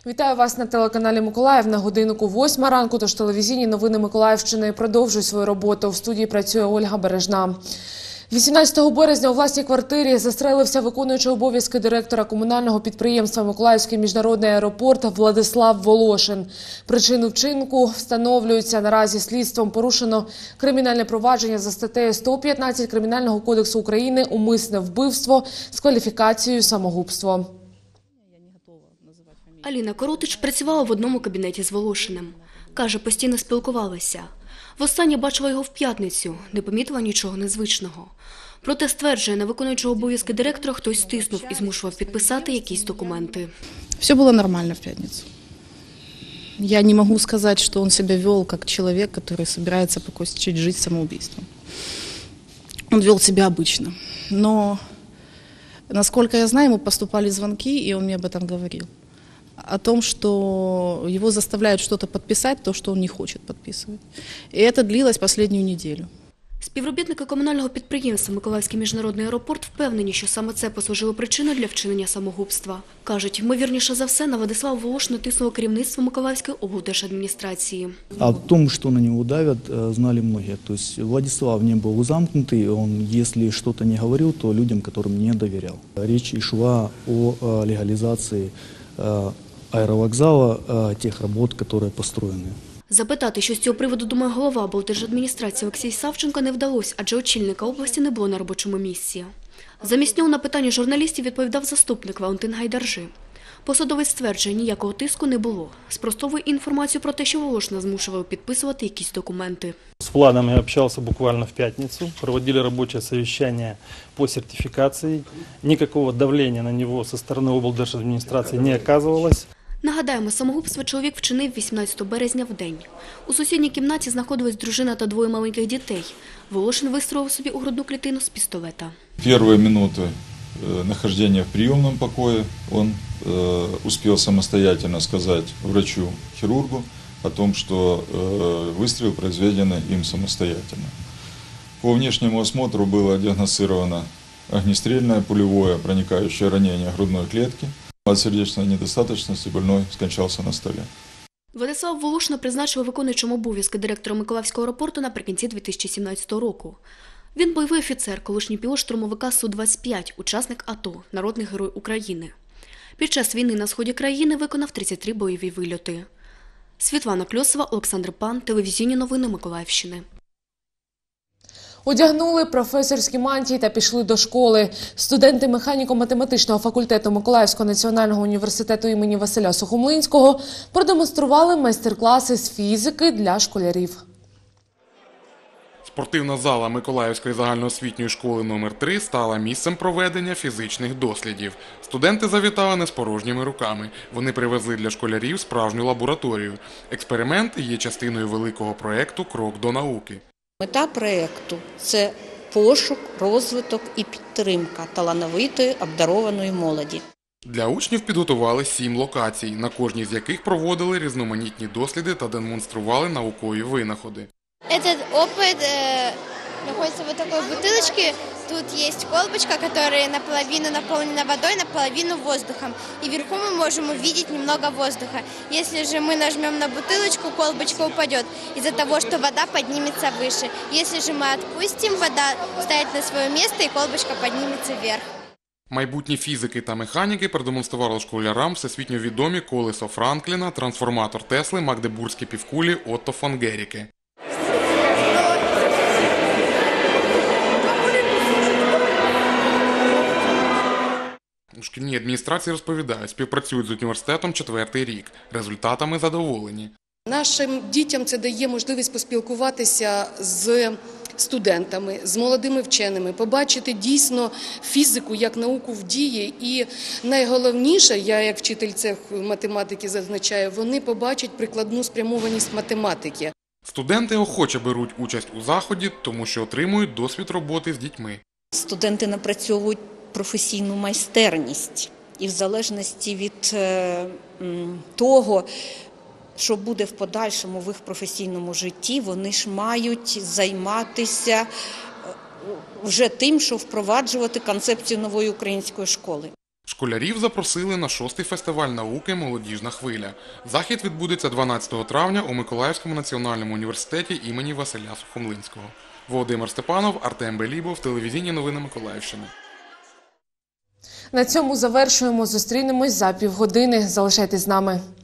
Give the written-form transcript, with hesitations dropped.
Вітаю вас на телеканалі Миколаїв на годиннику 8 ранку, тож телевізійні новини Миколаївщини продовжують свою роботу. В студії працює Ольга Бережна. 18 березня у власній квартирі застрелився виконуючий обов'язки директора комунального підприємства «Миколаївський міжнародний аеропорт» Владислав Волошин. Причину вчинку встановлюються. Наразі слідством порушено кримінальне провадження за статтею 115 Кримінального кодексу України «Умисне вбивство» з кваліфікацією «самогубство». Аліна Коротич працювала в одному кабінеті з Волошиним. Каже, постійно спілкувалася. Востаннє бачила його в п'ятницю, не помітила нічого незвичного. Проте стверджує, на виконуючого обов'язки директора хтось стиснув і змушував підписати якісь документи. Все было нормально в пятницу. Я не могу сказать, что он себя вел как человек, который собирается покончить жизнь самоубийством. Он вел себя обычно. Но, насколько я знаю, ему поступали звонки, и он мне об этом говорил. О том, что его заставляют что-то подписать, то, что он не хочет подписывать. И это длилось последнюю неделю. Співробітники комунального підприємства «Миколаївський міжнародний аеропорт» впевнені, що саме це послужило причиною для вчинення самогубства. Кажуть, ймовірніше за все, на Владислава Волошина тиснуло керівництво Миколаївської облдержадміністрації. О том, что на него давят, знали многие. То есть Владислав не был замкнутый, он, если что-то не говорил, то людям, которым не доверял. Речь шла о легализации аэровокзала, тех работ, которые построены. Запитати, що з цього приводу думає голова облдержадміністрації Олексій Савченко, не вдалося, адже очільника області не було на робочому місці. Замість нього на питання журналістів відповідав заступник Валентин Гайдаржи. Посадовець стверджує, ніякого тиску не було. Спростовує інформацію про те, що Волошина змушували підписувати якісь документи. С Владом я общался буквально в пятницу, проводили рабочее совещание по сертификации. Никакого давления на него со стороны облдержадминистрации не оказывалось. Нагадаємо, самогубство чоловік вчинив 18 березня вдень. У сусідній кімнаті знаходилась дружина та двоє маленьких дітей. Волошин вистрелив собі у грудну клітину з пістолета. Первые минуты нахождения в приемном покое он успел самостоятельно сказать врачу-хирургу о том, что выстрел произведен им самостоятельно. По внешнему осмотру было диагностировано огнестрельное пулевое проникающее ранение грудной клетки. От сердечной недостаточности больной скончался на столе. Владислав Волошина призначив виконуючим обов'язки директора Миколаївського аеропорту наприкінці 2017 року. Він бойовий офіцер, колишній пілот штурмовика Су-25, учасник АТО, народний герой України. Під час війни на сході країни виконав 33 бойові вильоти. Світлана Кльосова, Олександр Пан, телевізійні новини Миколаївщини. Одягнули професорські мантії та пішли до школи. Студенти механіко-математичного факультету Миколаївського національного університету імені Василя Сухомлинського продемонстрували майстер-класи з фізики для школярів. Спортивна зала Миколаївської загальноосвітньої школи номер 3 стала місцем проведення фізичних дослідів. Студенти завітали не з порожніми руками. Вони привезли для школярів справжню лабораторію. Експеримент є частиною великого проєкту «Крок до науки». Мета проєкту – це пошук, розвиток і підтримка талановитої, обдарованої молоді. Для учнів підготували 7 локацій, на кожній з яких проводили різноманітні досліди та демонстрували наукові винаходи. Этот опыт находится в вот такой бутылочке. Тут есть колбочка, которая наполовину наполнена водой, наполовину воздухом. И вверху мы можем увидеть немного воздуха. Если же мы нажмем на бутылочку, колбочка упадет из-за того, что вода поднимется выше. Если же мы отпустим, вода станет на свое место и колбочка поднимется вверх. Майбутні фізики та механіки продемонстрували школярам всесвітньо відомі колесо Франкліна, трансформатор Тесли, магдебурзькі півкулі Отто фон Геріке. У шкільній адміністрації розповідають, співпрацюють з університетом 4-й рік. Результатами задоволені. Нашим дітям це дає можливість поспілкуватися з студентами, з молодими вченими, побачити дійсно фізику як науку в дії. І найголовніше, я як вчитель цеху математики зазначаю, вони побачать прикладну спрямованість математики. Студенти охоче беруть участь у заході, тому що отримують досвід роботи з дітьми. Студенти напрацьовують професійну майстерність. І в залежності від того, що буде в подальшому в їх професійному житті, вони ж мають займатися вже тим, що впроваджувати концепцію нової української школи. Школярів запросили на 6-й фестиваль науки «Молодіжна хвиля». Захід відбудеться 12 травня у Миколаївському національному університеті імені Василя Сухомлинського. Володимир Степанов, Артем Белібов, телевізійні новини Миколаївщини. На цьому завершуємо. Зустрінемось за півгодини. Залишайтесь з нами.